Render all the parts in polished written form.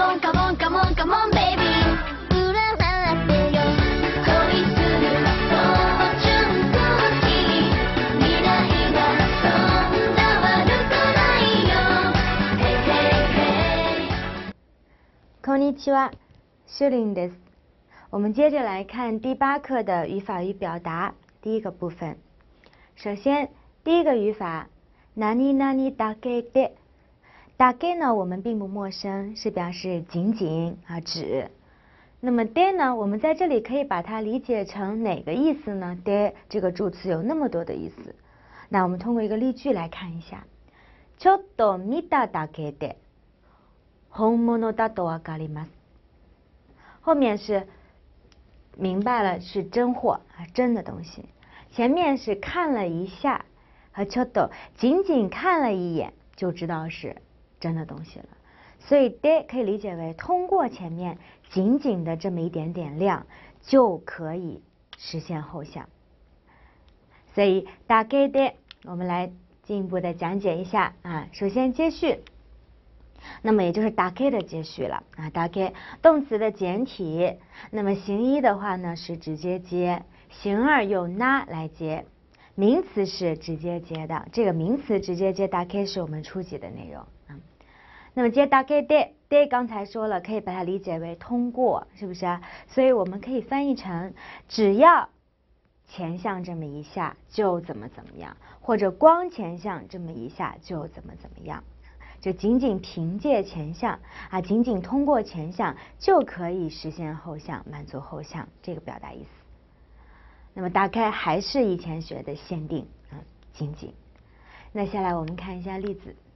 on, come on, come on, come on, baby. 占ってよ恋するその純子に未来がそんな悪くないよ。Hey, hey, hey. こんにちは，秀玲です。我们接着来看第8课的语法与表达第一个部分。首先，第一个语法，何々だけで。だけ呢，我们并不陌生，是表示仅仅啊指。那么で呢，我们在这里可以把它理解成哪个意思呢？で这个助词有那么多的意思。那我们通过一个例句来看一下。ちょっと見ただけで本物だとわかります。后面是明白了是真货啊，真的东西。前面是看了一下，和ちょっと仅仅看了一眼就知道是真的东西了。所以で可以理解为通过前面仅仅的这么一点点量就可以实现后项。所以だけで我们来进一步的讲解一下啊。首先接续，那么也就是だけ的接续了啊。だけ动词的简体，那么形一的话呢是直接接，形二用な来接，名词是直接接的。这个名词直接接だけ是我们初级的内容啊。那么接だけで刚才说了，可以把它理解为通过，是不是啊？所以我们可以翻译成只要前项这么一下就怎么怎么样，或者光前项这么一下就怎么怎么样。就仅仅凭借前项啊，仅仅通过前项就可以实现后项，满足后项，这个表达意思。那么大概还是以前学的限定啊，仅仅。那下来我们看一下例子。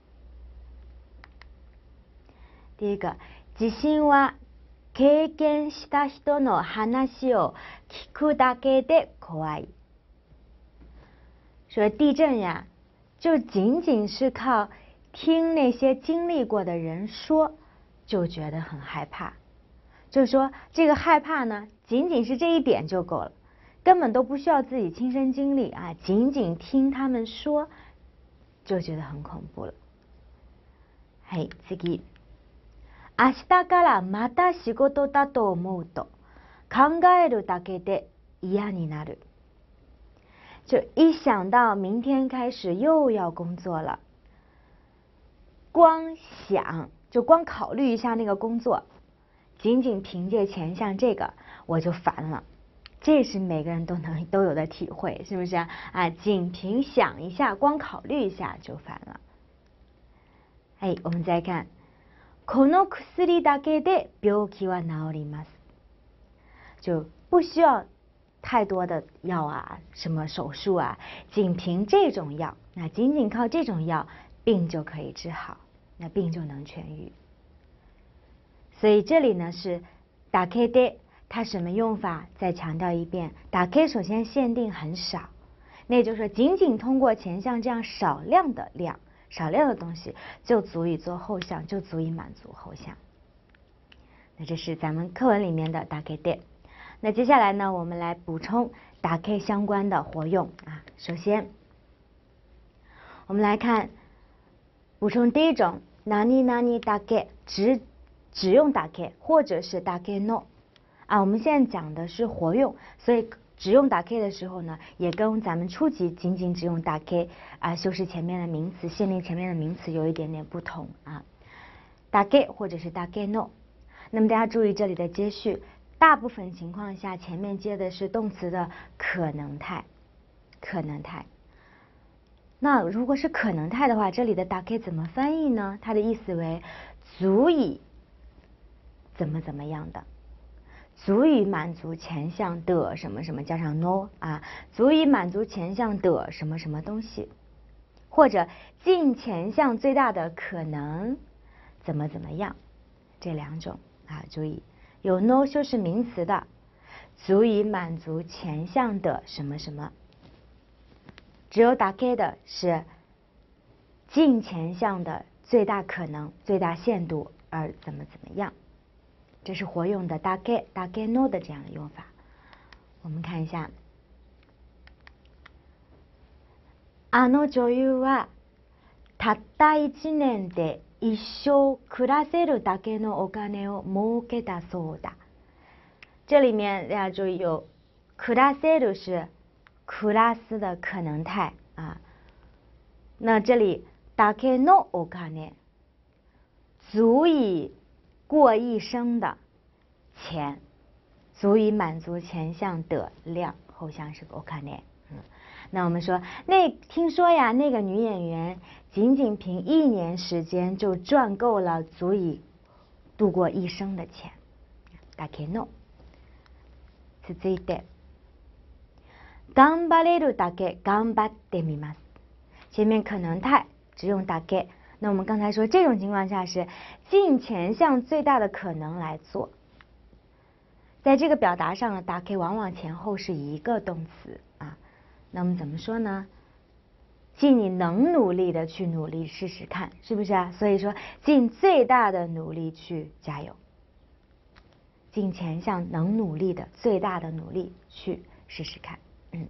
第一个，地震は経験した人の話を聞くだけで怖い。说地震呀，就仅仅是靠听那些经历过的人说，就觉得很害怕。就是说，这个害怕呢，仅仅是这一点就够了，根本都不需要自己亲身经历啊，仅仅听他们说，就觉得很恐怖了。はい、次。明日からまた仕事だと思うと、考えるだけで嫌になる。就一想到明天开始又要工作了，光想就光考虑一下那个工作，仅仅凭借前项这个我就烦了。这是每个人都有的体会，是不是啊？仅凭想一下，光考虑一下就烦了。哎，我们再看。この薬だけで病気は治ります。就不需要太多的药啊，什么手术啊，仅凭这种药，那仅仅靠这种药，病就可以治好，那病就能痊愈。所以这里呢是だけで，它什么用法？再强调一遍，だけ首先限定很少，那也就是说仅仅通过前项这样少量的东西就足以做后项，就足以满足后项。那这是咱们课文里面的だけで。那接下来呢，我们来补充だけ相关的活用啊。首先，我们来看补充第一种，何々だけ，只用だけ，或者是だけの啊。我们现在讲的是活用，所以只用だけ的时候呢，也跟咱们初级仅仅只用だけ啊，修饰前面的名词，限定前面的名词有一点点不同啊。だけ或者是だけの。那么大家注意这里的接续，大部分情况下前面接的是动词的可能态，可能态。那如果是可能态的话，这里的だけ怎么翻译呢？它的意思为足以怎么怎么样的。足以满足前项的什么什么加上 no 啊，足以满足前项的什么什么东西，或者尽前项最大的可能怎么怎么样，这两种啊，注意有 no 修饰名词的，足以满足前项的什么什么，只有だけ的是尽前项的最大可能、最大限度而怎么怎么样。这是活用的だけの的这样的用法。我们看一下，あの女優はたった1年で一生暮らせるだけのお金を儲けたそうだ。这里面大家注意有暮らせる是暮らす的可能态啊，那这里だけのお金足以过一生的钱，足以满足前项的量，后项是个お金。那我们说，听说呀，那个女演员仅凭1年时间就赚够了足以度过一生的钱。だけの。続いて、頑張れるだけ頑張ってみます。前面可能态只用だけ。那我们刚才说，这种情况下是尽前项最大的可能来做。在这个表达上呢，だけ往往前后是一个动词啊。那我们怎么说呢？尽你能努力的去努力试试看，是不是啊？所以说，尽最大的努力去加油，尽前项能努力的最大的努力去试试看。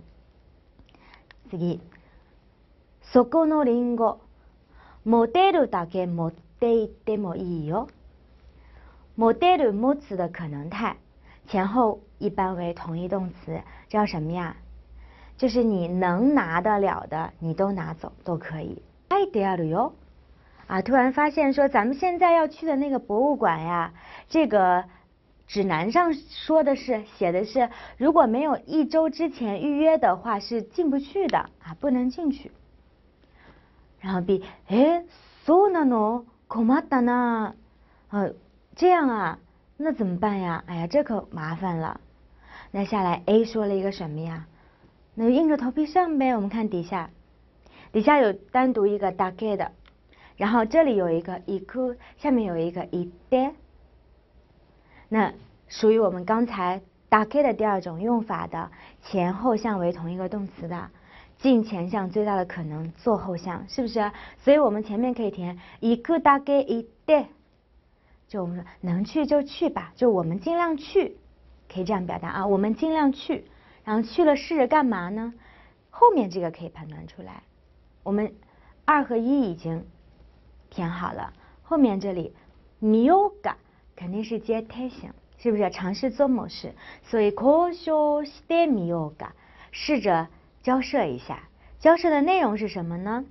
次、そこのリンゴ持てるだけ持って行ってもいいよ。持てる持つ的可能态，前后一般为同义动词，叫什么呀？就是你能拿得了的，你都拿走都可以。書いてあるよ。啊，突然发现说咱们现在要去的那个博物馆呀，这个指南上说的是写的是，如果没有1周之前预约的话是进不去的啊，不能进去。然后 B， そうなの？困ったな。这样啊，那怎么办呀？哎呀，这可麻烦了。那下来 A 说了一个什么呀？那就硬着头皮上呗。我们看底下有单独一个だけ的，然后这里有一个行く，下面有一个行って。那属于我们刚才だけ的第二种用法的前后项为同一个动词的，尽前项最大的可能做后项，是不是？所以我们前面可以填行くだけ行って，就我们说能去就去吧，就我们尽量去，可以这样表达啊，我们尽量去。然后去了试着干嘛呢？后面这个可以判断出来。我们2和1已经填好了，后面这里みようか肯定是接て形，是不是尝试做某事？所以交渉してみようか，试着交涉一下。交涉的内容是什么呢？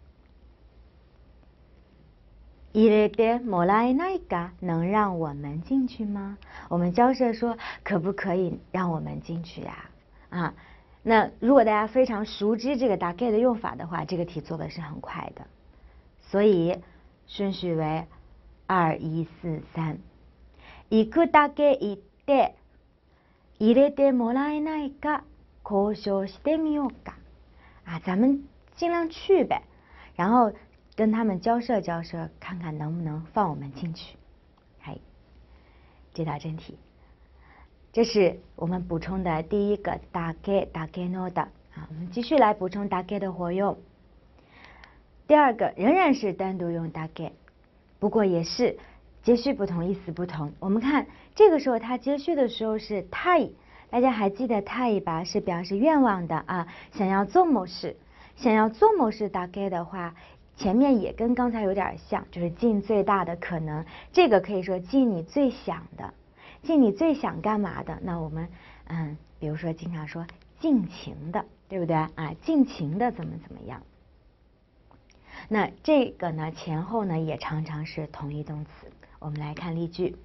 入れてもらえないか，能让我们进去吗？我们交涉说可不可以让我们进去呀？啊，那如果大家非常熟知这个だけ的用法的话，这个题做的是很快的。所以顺序为2、1、4、3。行くだけ行って入れてもらえないか交渉してみようか。啊，咱们尽量去呗，然后跟他们交涉交涉，看看能不能放我们进去。这道真题。这是我们补充的第一个だけの的啊，我们继续来补充だけ的活用。第二个仍然是单独用だけ，不过也是接续不同，意思不同。我们看这个时候它接续的时候是たい，大家还记得たい吧？是表示愿望的啊，想要做某事，想要做某事だけ的话，前面也跟刚才有点像，就是尽最大的可能。这个可以说尽你最想的。尽你最想干嘛的？那我们比如说经常说尽情的，对不对啊？尽情的怎么样？那这个呢前后呢也常常是同义动词。我们来看例句。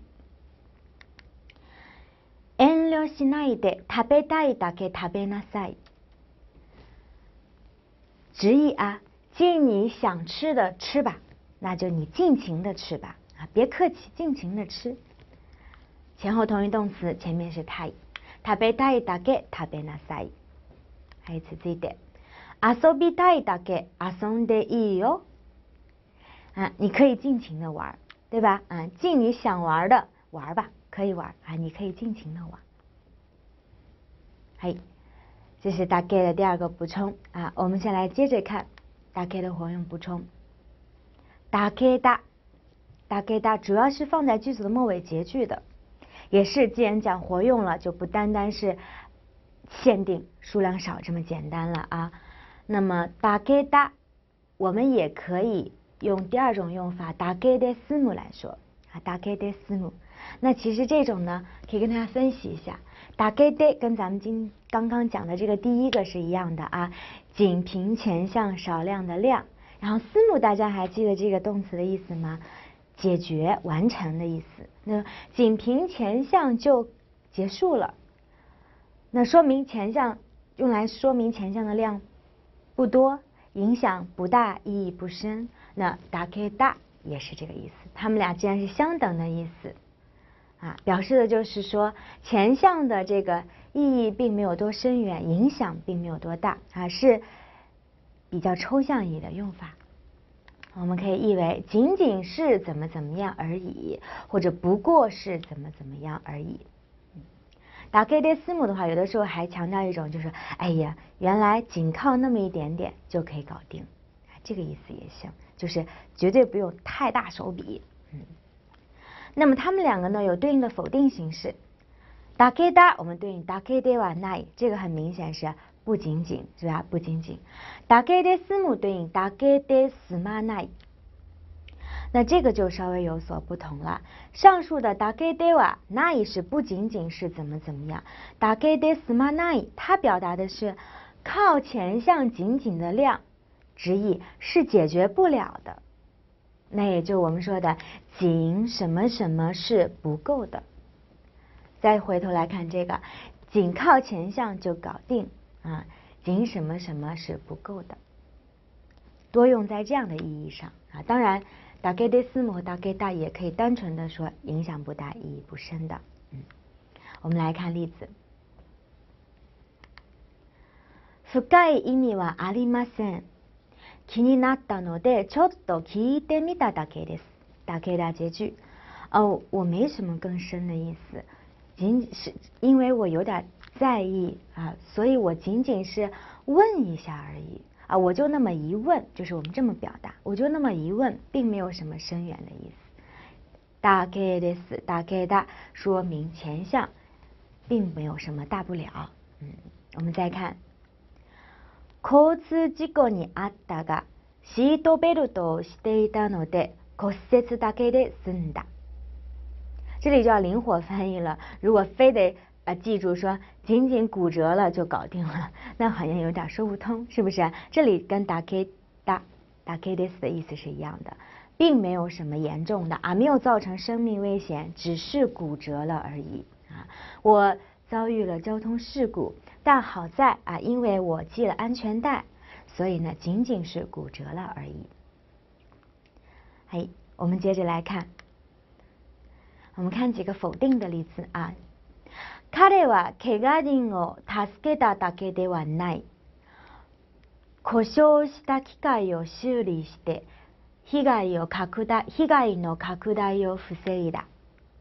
遠慮しないで食べたいだけ食べなさい。直译啊，尽你想吃的吃吧，那就你尽情的吃吧啊，别客气，尽情的吃。前后同义动词，前面是たい。食べたいだけ食べなさい。はい、続いて遊びたいだけ遊んでいいよ。啊，你可以尽情的玩，对吧？啊，尽你想玩的玩吧，可以玩啊，你可以尽情的玩。はい，这是だけ的第二个补充啊。我们先来接着看だけ的活用补充。だけだ主要是放在句子的末尾结句的。也是，既然讲活用了，就不单单是限定数量少这么简单了啊。那么だけだ，我们也可以用第二种用法だけですむ来说啊，だけですむ。那其实这种呢，可以跟大家分析一下，だけで跟咱们刚刚讲的这个第一个是一样的啊，仅凭前项少量的量。然后思姆大家还记得这个动词的意思吗？解决、完成的意思。那仅凭前项就结束了，那说明前项用来说明前项的量不多，影响不大，意义不深。那だけだ也是这个意思，它们俩既然是相等的意思啊，表示的就是说前项的这个意义并没有多深远，影响并没有多大啊，是比较抽象意义的用法。我们可以译为仅仅是怎么怎么样而已，或者不过是怎么怎么样而已。だけですむ的话，有的时候还强调一种，就是哎呀，原来仅靠那么一点点就可以搞定，这个意思也行，就是绝对不用太大手笔。那么它们两个呢有对应的否定形式，だけだ我们对应だけではない，这个很明显是不仅仅，是吧？不仅仅。だけですむ对应だけで済まない。那这个就稍微有所不同了。上述的だけではない是不仅仅是怎么怎么样，だけで済まない它表达的是靠前项仅仅的量，直译是解决不了的。那也就我们说的仅什么什么是不够的。再回头来看这个，仅靠前项就搞定啊，仅什么什么是不够的。多用在这样的意义上啊，当然。だけですむ和だけだ也可以单纯的说影响不大，意义不深的。我们来看例子。深い意味はありません。気になったのでちょっと聞いてみただけです。だけだ结句。我没什么更深的意思，仅是因为我有点在意啊，所以我仅仅是问一下而已。啊，我就那么一问，就是我们这么表达，我就那么一问，并没有什么深远的意思。だけです、だけだ说明前项并没有什么大不了。我们再看，交通事故にあったが、シートベルトをしていたので骨折だけで済んだ。这里就要灵活翻译了，如果非得记住说仅仅骨折了就搞定了，那好像有点说不通，是不是？这里跟だけです的意思是一样的，并没有什么严重的啊，没有造成生命危险，只是骨折了而已啊。我遭遇了交通事故，但好在啊，因为我系了安全带，所以呢仅仅是骨折了而已。我们接着来看，我们看几个否定的例子啊。彼は怪我人を助けただけではない。故障した機械を修理して被害の拡大を防いだ。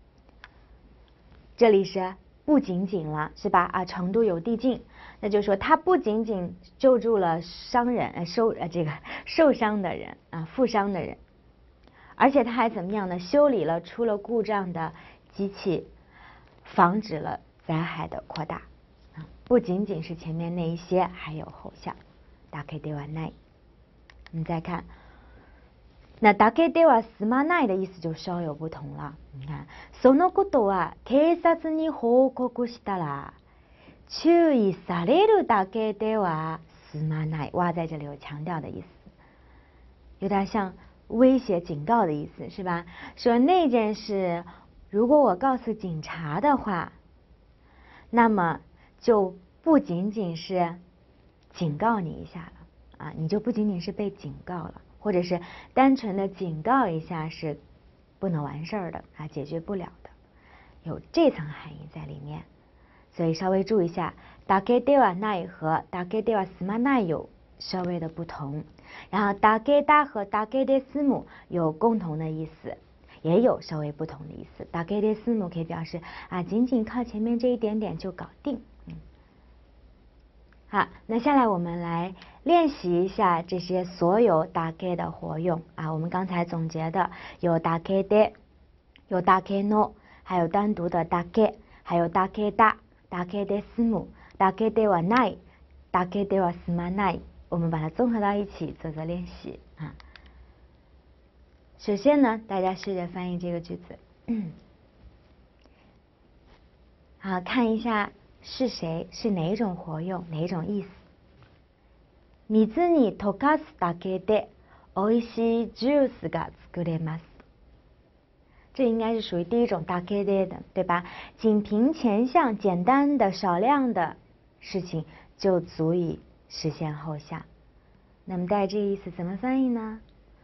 这里是不仅仅了，是吧？啊，程度有递进，那就是说他不仅仅救助了伤人，受伤的人啊，负伤的人，而且他还怎么样呢？修理了出了故障的机器，防止了灾害的扩大。不仅仅是前面那一些，还有后项。だけではない。我们再看，那だけでは済まない的意思就稍有不同了。你看，そのことは警察に報告したら注意されるだけでは済まない。哇，在这里有强调的意思，有点像威胁、警告的意思，是吧？说那件事，如果我告诉警察的话，那么就不仅仅是警告你一下了啊，你就不仅仅是被警告了，或者是单纯的警告一下是不能完事儿的啊，解决不了的，有这层含义在里面。所以稍微注意一下，だけではない和だけでは済まない有稍微的不同。然后だけだ和だけで済む有共同的意思，也有稍微不同的意思。だけで済む可以表示啊，仅仅靠前面这一点点就搞定。好，那下来我们来练习一下这些所有だけ的活用啊。我们刚才总结的有だけで，有だけの，还有单独的だけ，还有だけだ、だけで済む、だけではない、だけでは済まない。我们把它综合到一起做做练习啊。 首先呢，大家试着翻译这个句子。好，看一下是谁，是哪种活用，哪种意思。水に溶かすだけで美味しいジュースが作れます。这应该是属于第一种だけで的，对吧？仅凭前项简单的少量的事情就足以实现后项。那么带这个意思怎么翻译呢？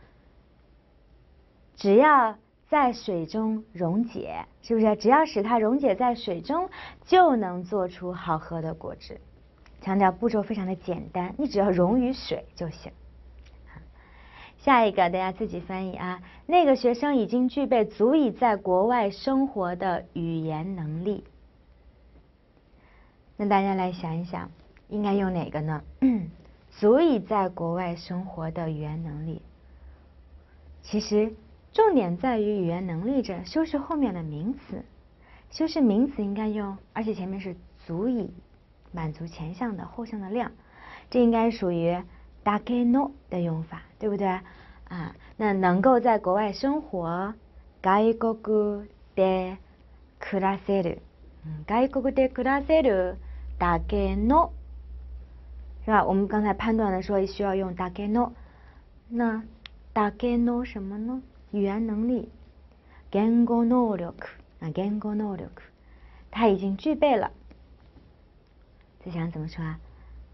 只要在水中溶解，是不是？只要使它溶解在水中，就能做出好喝的果汁。强调步骤非常的简单，你只要溶于水就行。下一个大家自己翻译啊。那个学生已经具备足以在国外生活的语言能力。那大家来想一想，应该用哪个呢？足以在国外生活的语言能力。其实重点在于语言能力这修饰后面的名词，修饰名词应该用，而且前面是足以满足前项的后项的量，这应该属于だけの的用法，对不对啊？那能够在国外生活，外国で暮らせる，外国で暮らせるだけの，是吧？我们刚才判断的说需要用だけの，那だけの什么呢？语言能力，言語能力啊，言語能力，他已经具备了。这想怎么说啊？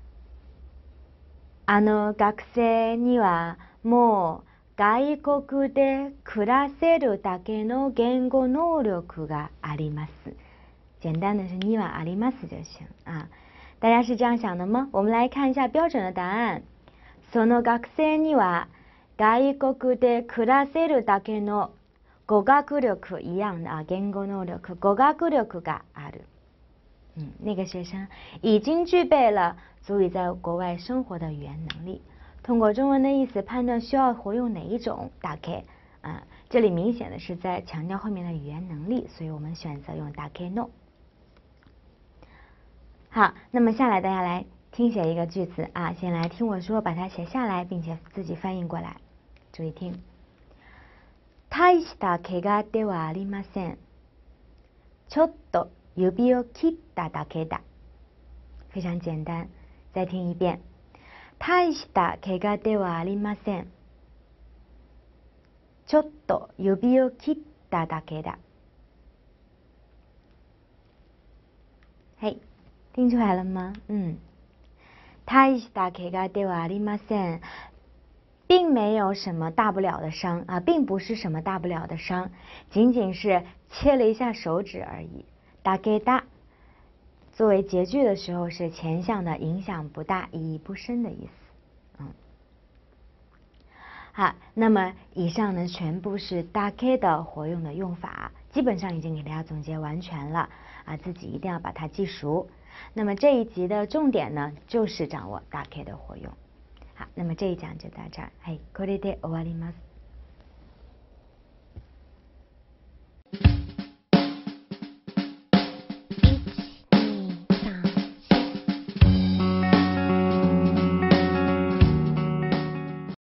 あの学生にはもう外国で暮らせるだけの言語能力があります。简单的是にはあります就行啊。大家是这样想的吗？我们来看一下标准的答案。その学生には外国で暮らせるだけの語学力一样的啊，言語能力、語学力がある。那个学生已经具备了足以在国外生活的语言能力。通过中文的意思判断需要活用哪一种だけ啊，这里明显的是在强调后面的语言能力，所以我们选择用だけの。好，那么下来大家来听写一个句子啊，先来听我说，把它写下来，并且自己翻译过来。注意听。大した怪我ではありません。ちょっと指を切っただけだ。非常简单，再听一遍。大した怪我ではありません。ちょっと指を切っただけだ。嘿，听出来了吗？大した怪我ではありません。并没有什么大不了的伤啊，并不是什么大不了的伤，仅仅是切了一下手指而已。だけだ作为结句的时候是前项的影响不大、意义不深的意思。好，那么以上呢全部是だけ的活用的用法，基本上已经给大家总结完全了啊，自己一定要把它记熟。那么这一集的重点呢就是掌握だけ的活用。好，那么这一讲就到这儿。はい、これで終わります。